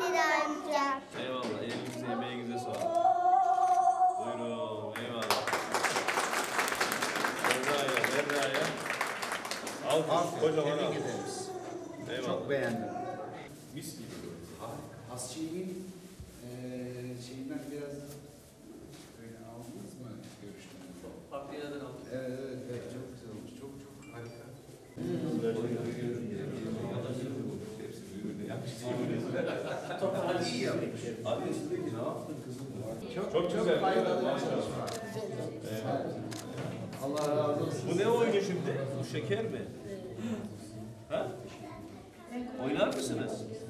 lira amca. Eyvallah. Elinize emeğinize sağlık. Buyurun. Eyvallah. Berra'ya. Alkış. Kocaman alkış. Eyvallah. Çok beğendim. Mis gibi. Hasçi'nin şeyinden biraz böyle aldınız mı görüştünüz? Farklı yerden aldık. Evet, çok güzel olmuş. Çok harika. İyi yapmış. Abi üstündeki ne yaptın kızım? Çok güzel. faydalı Maşallah. çalışma. Allah razı olsun. Bu ne oyunu şimdi? Bu şeker mi? Ha? Oynar mısınız?